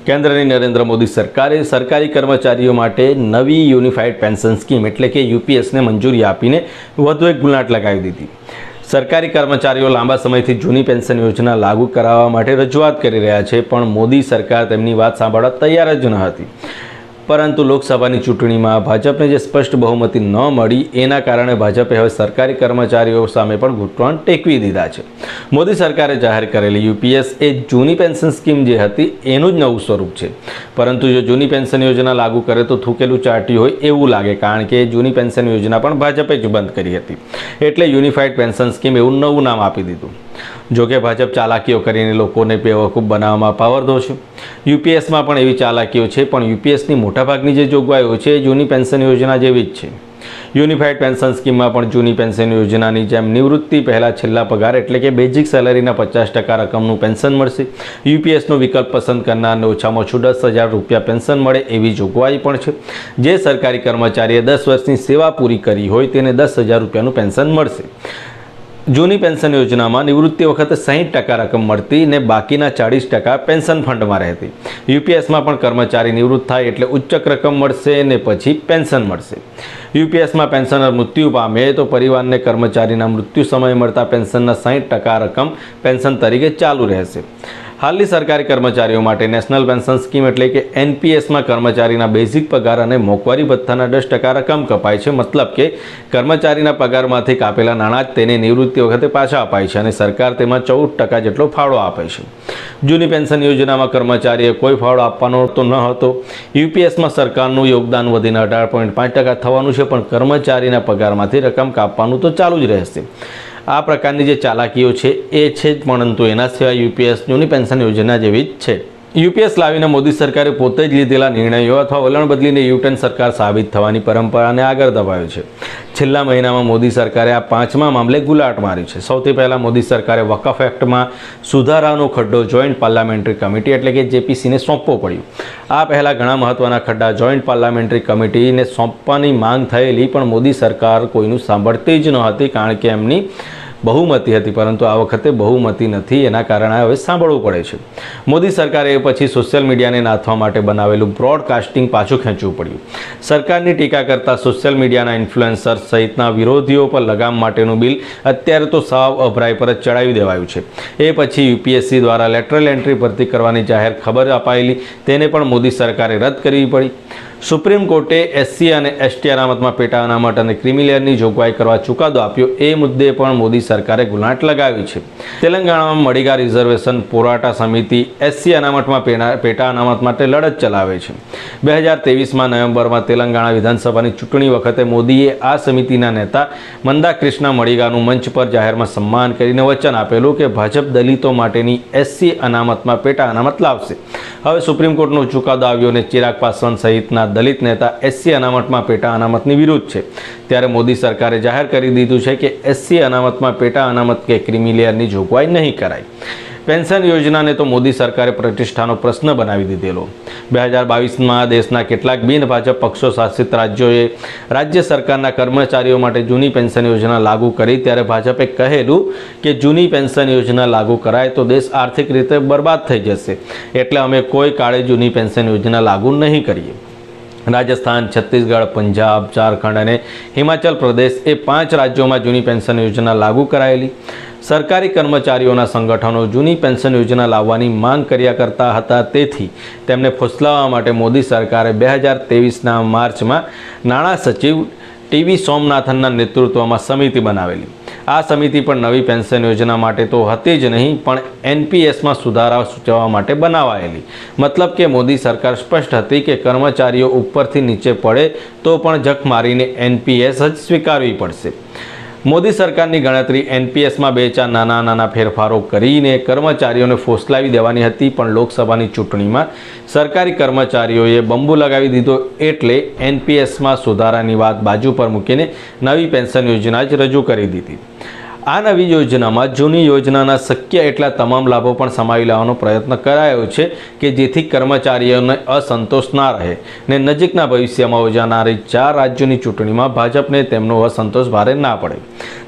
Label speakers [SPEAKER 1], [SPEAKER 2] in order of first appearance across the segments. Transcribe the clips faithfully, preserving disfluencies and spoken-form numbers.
[SPEAKER 1] કેન્દ્રની નરેન્દ્ર મોદી સરકારે સરકારી કર્મચારીઓ માટે નવી યુનિફાઈડ પેન્શન સ્કીમ એટલે કે યુપીએસને મંજૂરી આપીને વધુ એક ગુલાટ લગાવી દીધી। સરકારી કર્મચારીઓ લાંબા સમયથી જૂની પેન્શન યોજના લાગુ કરાવવા માટે રજૂઆત કરી રહ્યા છે, પણ મોદી સરકાર તેમની વાત સાંભળવા તૈયાર જ ન હતી। પરંતુ લોકસભાની ચૂંટણીમાં ભાજપને જે સ્પષ્ટ બહુમતી ન મળી એના કારણે ભાજપે હવે સરકારી કર્મચારીઓ સામે પણ ઘૂંટણ ટેકવી દીધા છે। મોદી સરકારે જાહેર કરેલી યુપીએસ એ જૂની પેન્શન સ્કીમ જે હતી એનું જ નવું સ્વરૂપ છે, પરંતુ જો જૂની પેન્શન યોજના લાગુ કરે તો થૂકેલું ચાટ્યું હોય એવું લાગે, કારણ કે જૂની પેન્શન યોજના પણ ભાજપે જ બંધ કરી હતી, એટલે યુનિફાઈડ પેન્શન સ્કીમ એવું નવું નામ આપી દીધું। જોકે ભાજપ ચાલાકીઓ કરીને લોકોને બેવકૂફ બનાવવામાં પાવરધો છે। યુપીએસમાં પણ એવી ચાલાકીઓ છે, પણ યુપીએસની મોટાભાગની જે જોગવાઈઓ છે એ જૂની પેન્શન યોજના જેવી જ છે। યુનિફાઈડ પેન્શન સ્કીમમાં પણ જૂની પેન્શન યોજનાની જેમ નિવૃત્તિ પહેલાં છેલ્લા પગાર એટલે કે બેઝિક સેલેરીના પચાસ ટકા રકમનું પેન્શન મળશે। યુપીએસનો વિકલ્પ પસંદ કરનારને ઓછામાં ઓછું દસ હજાર રૂપિયા પેન્શન મળે એવી જોગવાઈ પણ છે। જે સરકારી કર્મચારીએ દસ વર્ષની સેવા પૂરી કરી હોય તેને દસ હજાર રૂપિયાનું પેન્શન મળશે। જૂની પેન્શન યોજનામાં નિવૃત્તિ વખતે સાહીઠ ટકા રકમ મળતી ને બાકીના ચાળીસ ટકા પેન્શન ફંડમાં રહેતી। યુપીએસમાં પણ કર્મચારી નિવૃત્ત થાય એટલે ઉચ્ચક રકમ મળશે ને પછી પેન્શન મળશે। યુપીએસમાં પેન્શનર મૃત્યુ પામે તો પરિવારને કર્મચારીના મૃત્યુ સમયે મળતા પેન્શનના સાહીઠ ટકા રકમ પેન્શન તરીકે ચાલુ રહેશે। હાલની સરકારી કર્મચારીઓ માટે નેશનલ પેન્શન સ્કીમ એટલે કે એનપીએસમાં કર્મચારીના બેઝિક પગાર અને મોંઘવારી ભથ્થાના દસ ટકા રકમ કપાય છે। મતલબ કે કર્મચારીના પગારમાંથી કાપેલા નાણાં જ તેને નિવૃત્તિ વખતે પાછા અપાય છે અને સરકાર તેમાં ચૌદ ટકા જેટલો ફાળો આપે છે। જૂની પેન્શન યોજનામાં કર્મચારીએ કોઈ ફાળો આપવાનો તો ન હતો। યુપીએસમાં સરકારનું યોગદાન વધીને અઢાર પોઈન્ટ પાંચ ટકા થવાનું છે, પણ કર્મચારીના પગારમાંથી રકમ કાપવાનું તો ચાલુ જ રહેશે। આ પ્રકારની જે ચાલાકીઓ છે એ છે જ, પરંતુ એના સિવાય યુપીએસ જૂની પેન્શન યોજના જેવી જ છે। યુપીએસ લાવીને મોદી સરકારે પોતે જ લીધેલા નિર્ણયો અથવા વલણ બદલીને યુટર્ન સરકાર સાબિત થવાની પરંપરાને આગળ દબાવ્યો છે। છેલ્લા મહિનામાં મોદી સરકારે આ પાંચમા મામલે ગુલાટ મારી છે। સૌથી પહેલાં મોદી સરકારે વકફ એક્ટમાં સુધારાનો ખડ્ડો જોઈન્ટ પાર્લામેન્ટરી કમિટી એટલે કે જેપીસીને સોંપવો પડ્યો। આ પહેલાં ઘણા મહત્ત્વના ખડ્ડા જોઈન્ટ પાર્લામેન્ટરી કમિટીને સોંપવાની માંગ થયેલી, પણ મોદી સરકાર કોઈનું સાંભળતી જ ન હતી, કારણ કે એમની બહુમતી હતી, પરંતુ આ વખતે બહુમતી નથી, એના કારણે હવે સાંભળવું પડે છે। મોદી સરકારે એ પછી સોશિયલ મીડિયાને નાથવા માટે બનાવેલું બ્રોડકાસ્ટિંગ પાછું ખેંચવું પડ્યું। સરકારની ટીકા કરતા સોશિયલ મીડિયાના ઇન્ફ્લુએન્સર્સ સહિતના વિરોધીઓ પર લગામ માટેનું બિલ અત્યારે તો સાવ અભરાઈ પર જ ચડાવી દેવાયું છે। એ પછી યુપીએસસી દ્વારા લેટરલ એન્ટ્રી ભરતી કરવાની જાહેર ખબર અપાયેલી, તેને પણ મોદી સરકારે રદ કરવી પડી। સુપ્રીમ કોર્ટે એસસી અને એસટી અનામતમાં પેટા અનામત અને ક્રિમિલેયરની જોગવાઈ કરવા ચુકાદો આપ્યો, એ મુદ્દે પણ મોદી સરકારે ગુલાટ લગાવી છે। તેલંગાણામાં મડીગા રિઝર્વેશન પોરાટા સમિતિ એસસી અનામતમાં પેટા અનામત માટે લડત ચલાવે છે। બે હજાર ત્રેવીસમાં નવેમ્બરમાં તેલંગાણા વિધાનસભાની ચૂંટણી વખતે મોદીએ આ સમિતિના નેતા મંદા ક્રિષ્ના મડીગાનું મંચ પર જાહેરમાં સન્માન કરીને વચન આપેલું કે ભાજપ દલિતો માટેની એસસી અનામતમાં પેટા અનામત લાવશે। હવે સુપ્રીમ કોર્ટનો ચુકાદો આવ્યો અને ચિરાગ પાસવાન સહિતના દલિત નેતા એસસી અનામતમાં પેટા અનામતની વિરુદ્ધ છે, ત્યારે મોદી સરકારે જાહેર કરી દીધું છે કે એસસી અનામતમાં પેટા અનામત કે ક્રિમિલેયરની જોગવાઈ નહીં કરાય। પેન્શન યોજનાને તો મોદી સરકારે પ્રતિષ્ઠાનો પ્રશ્ન બનાવી દીધેલો। બે હજાર બાવીસમાં દેશના કેટલાક બિન ભાજપ પક્ષો શાસિત રાજ્યોએ રાજ્ય સરકારના કર્મચારીઓ માટે જૂની પેન્શન યોજના લાગુ કરી, ત્યારે ભાજપે કહેલું કે જૂની પેન્શન યોજના લાગુ કરાય તો દેશ આર્થિક રીતે બરબાદ થઈ જશે, એટલે અમે કોઈ કાળે જૂની પેન્શન યોજના લાગુ નહીં કરીએ। રાજસ્થાન, છત્તીસગઢ, પંજાબ, ઝારખંડ અને હિમાચલ પ્રદેશ એ પાંચ રાજ્યોમાં જૂની પેન્શન યોજના લાગુ કરાયેલી। સરકારી કર્મચારીઓના સંગઠનો જૂની પેન્શન યોજના લાવવાની માંગ કર્યા કરતા હતા, તેથી તેમને ફોસલાવવા માટે મોદી સરકારે બે હજાર ત્રેવીસના માર્ચમાં નાણાં સચિવ ટીવી સોમનાથનના નેતૃત્વમાં સમિતિ બનાવેલી। આ સમિતિ પણ નવી પેન્શન યોજના માટે તો હતી જ નહીં, પણ એનપીએસમાં સુધારા સૂચવવા માટે બનાવાયેલી। મતલબ કે મોદી સરકાર સ્પષ્ટ હતી કે કર્મચારીઓ ઉપરથી નીચે પડે તો પણ જખ મારીને એનપીએસ જ સ્વીકારવી પડશે। મોદી સરકારની ગણતરી એનપીએસમાં બે ચાર નાના નાના ફેરફારો કરીને કર્મચારીઓને ફોસલાવી દેવાની હતી, પણ લોકસભાની ચૂંટણીમાં સરકારી કર્મચારીઓએ બંબુ લગાવી દીધો, એટલે એનપીએસમાં સુધારાની વાત બાજુ પર મૂકીને નવી પેન્શન યોજના જ રજૂ કરી દીધી। આ નવી યોજનામાં જૂની યોજનાના શક્ય એટલા તમામ લાભો પણ સમાવી લેવાનો પ્રયત્ન કરાયો છે કે જેથી કર્મચારીઓને અસંતોષ ના રહે ને નજીકના ભવિષ્યમાં યોજાનારી ચાર રાજ્યોની ચૂંટણીમાં ભાજપને તેમનો અસંતોષ ભારે ના પડે।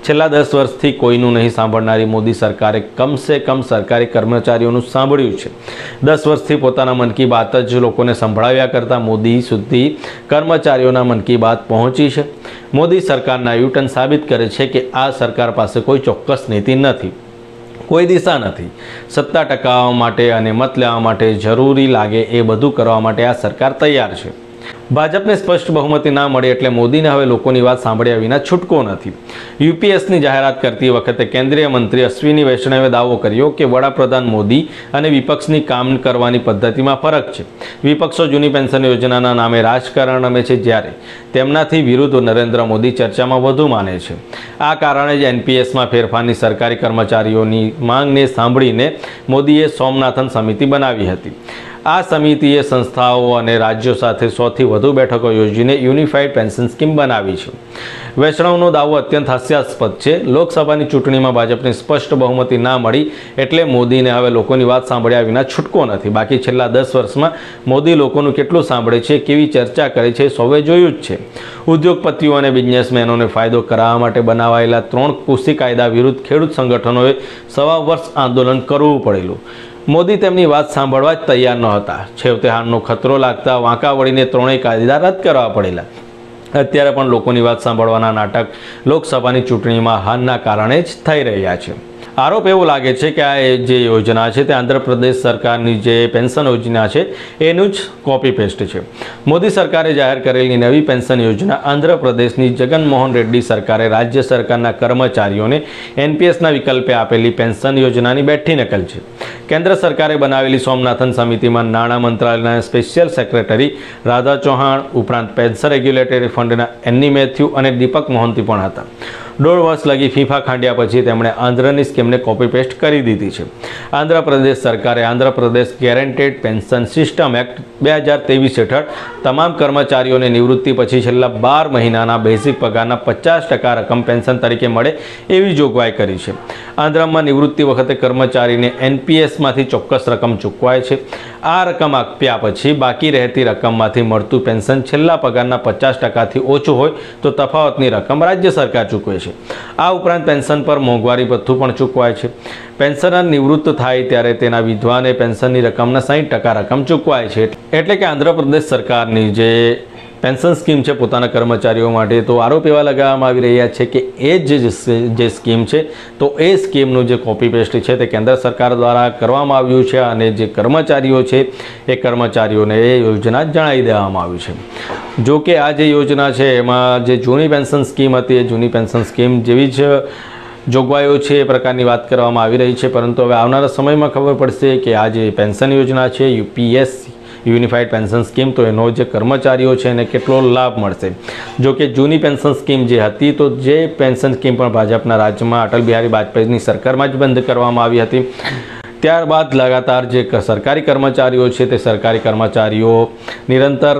[SPEAKER 1] છેલ્લા દસ વર્ષથી કોઈનું નહીં સાંભળનારી મોદી સરકારે કમસે કમ સરકારી કર્મચારીઓનું સાંભળ્યું છે. દસ વર્ષથી પોતાના મન કી બાત જ લોકોને સંભળાવ્યા કરતાં મોદી સુધી કર્મચારીઓના મન કી બાત પહોંચી છે. મોદી સરકારના યુટર્ન સાબિત કરે છે કે આ સરકાર પાસે કોઈ ચોક્કસ નીતિ નથી, કોઈ દિશા નથી. સત્તા ટકાવવા માટે અને મત લેવા માટે જરૂરી લાગે એ બધું કરવા માટે આ સરકાર તૈયાર છે. ભાજપને સ્પષ્ટ બહુમતી ના મળી એટલે મોદીને હવે લોકોની વાત સાંભળ્યા વિના છૂટકો નથી. યુપીએસની જાહેરાત કરતી વખતે કેન્દ્રીય મંત્રી અશ્વિની વૈષ્ણવે દાવો કર્યો કે વડાપ્રધાન મોદી અને વિપક્ષની કામ કરવાની પદ્ધતિમાં ફરક છે. વિપક્ષો જૂની પેન્શન યોજનાના નામે રાજકારણ રમે છે, જ્યારે તેમનાથી વિરુદ્ધ નરેન્દ્ર મોદી ચર્ચામાં વધુ માને છે. આ કારણે જ એનપીએસમાં ફેરફારની સરકારી કર્મચારીઓની માંગને સાંભળીને મોદીએ સોમનાથન સમિતિ બનાવી હતી. આ સમિતિએ સંસ્થાઓ અને રાજ્યો સાથે સોથી વધુ બેઠકો યોજીને યુનિફાઈડ પેન્શન સ્કીમ બનાવી છે. વૈષ્ણવનો દાવો અત્યંત હાસ્યાસ્પદ છે. લોકસભાની ચૂંટણીમાં ભાજપને સ્પષ્ટ બહુમતી ના મળી એટલે મોદીને હવે લોકોની વાત સાંભળ્યા વિના છૂટકો નથી. બાકી છેલ્લા દસ વર્ષમાં મોદી લોકોનું કેટલું સાંભળે છે, કેવી ચર્ચા કરે છે, સૌએ જોયું જ છે. ઉદ્યોગપતિઓ અને બિઝનેસમેનોને ફાયદો કરાવવા માટે બનાવાયેલા ત્રણ કૃષિ કાયદા વિરુદ્ધ ખેડૂત સંગઠનોએ સવા વર્ષ આંદોલન કરવું પડેલું. મોદી તેમની વાત સાંભળવા જ તૈયાર ન હતા. છેવટે હારનો ખતરો લાગતા વાંકા વળીને ત્રણેય કાયદા રદ કરવા પડેલા. અત્યારે પણ લોકોની વાત સાંભળવાના નાટક લોકસભાની ચૂંટણીમાં હારના કારણે જ થઈ રહ્યા છે. આરોપ એવો લાગે છે કે આ જે યોજના છે તે આંધ્રપ્રદેશ સરકારની જે પેન્શન યોજના છે એનું જ કોપી પેસ્ટ છે. મોદી સરકારે જાહેર કરેલી નવી પેન્શન યોજના આંધ્રપ્રદેશની જગનમોહન રેડ્ડી સરકારે રાજ્ય સરકારના કર્મચારીઓને એનપીએસના વિકલ્પે આપેલી પેન્શન યોજનાની બેઠી નકલ છે. કેન્દ્ર સરકારે બનાવેલી સોમનાથન સમિતિમાં નાણાં મંત્રાલયના સ્પેશિયલ સેક્રેટરી રાધા ચૌહાણ ઉપરાંત પેન્શન રેગ્યુલેટરી ફંડના એની મેથ્યુ અને દીપક મોહંતી પણ હતા. દોઢ વર્ષ લગી ફીફા ખાંડ્યા પછી તેમણે આંધ્રની સ્કીમને કોપી પેસ્ટ કરી દીધી છે. આંધ્રપ્રદેશ સરકારે Andhra Pradesh guaranteed pension system act બે હજાર ત્રેવીસ હેઠળ તમામ કર્મચારીઓને નિવૃત્તિ પછી છેલ્લા બાર મહિનાના બેઝિક પગારના પચાસ ટકા રકમ પેન્શન તરીકે મળે એવી જોગવાઈ કરી છે. આંધ્રમાં નિવૃત્તિ વખતે કર્મચારીને એનપીએસમાંથી ચોક્કસ રકમ ચૂકવાય છે. આ રકમ આપ્યા પછી બાકી રહેતી રકમમાંથી મળતું પેન્શન છેલ્લા પગારના પચાસ ટકાથી ઓછું હોય તો તફાવતની રકમ રાજ્ય સરકાર ચૂકવે છે. આ ઉપરાંત પેન્શન પર મોંઘવારી ભથ્થું પણ ચૂકવાય છે. પેન્શનર નિવૃત્ત થાય ત્યારે તેના વિધવાને પેન્શનની રકમના સાઠ ટકા રકમ ચૂકવાય છે. એટલે કે આંધ્રપ્રદેશ સરકારની જે પેન્શન સ્કીમ છે પોતાના કર્મચારીઓ માટે, તો આરોપ એવા લગાવવામાં આવી રહ્યા છે કે એ જ જે સ્કીમ છે તો એ સ્કીમનું જે કોપી પેસ્ટ છે તે કેન્દ્ર સરકાર દ્વારા કરવામાં આવ્યું છે અને જે કર્મચારીઓ છે એ કર્મચારીઓને એ યોજના જણાવી દેવામાં આવી છે. જો કે આ જે યોજના છે એમાં જે જૂની પેન્શન સ્કીમ હતી એ જૂની પેન્શન સ્કીમ જેવી જ જોગવાઈઓ છે એ પ્રકારની વાત કરવામાં આવી રહી છે. પરંતુ હવે આવનારા સમયમાં ખબર પડશે કે આ જે પેન્શન યોજના છે યુપીએસ યુનિફાઈડ પેન્શન સ્કીમ, તો એનો જે કર્મચારીઓ છે એને કેટલો લાભ મળશે. જો કે જૂની પેન્શન સ્કીમ જે હતી તો જે પેન્શન સ્કીમ પણ ભાજપના રાજ્યમાં અટલ બિહારી વાજપેયીની સરકારમાં જ બંધ કરવામાં આવી હતી. ત્યારબાદ લગાતાર જે સરકારી કર્મચારીઓ છે તે સરકારી કર્મચારીઓ નિરંતર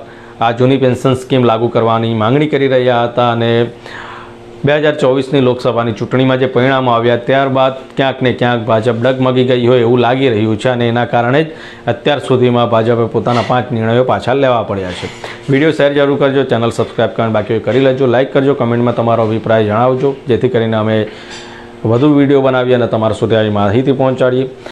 [SPEAKER 1] આ જૂની પેન્શન સ્કીમ લાગુ કરવાની માંગણી કરી રહ્યા હતા અને બે હજાર ચોવીસની લોકસભાની ચૂંટણીમાં જે પરિણામો આવ્યા ત્યારબાદ ક્યાંક ને ક્યાંક ભાજપ ડગમગી ગઈ હોય એવું લાગી રહ્યું છે અને એના કારણે જ અત્યાર સુધીમાં ભાજપે પોતાના પાંચ નિર્ણયો પાછા લેવા પડ્યા છે. વિડીયો શેર જરૂર કરજો, ચેનલ સબસ્ક્રાઈબ કરવાનું બાકી હોય કરી લેજો, લાઇક કરજો, કમેન્ટમાં તમારો અભિપ્રાય જણાવજો જેથી કરીને અમે વધુ વિડીયો બનાવીએ અને તમારા સુધી આવી માહિતી પહોંચાડીએ.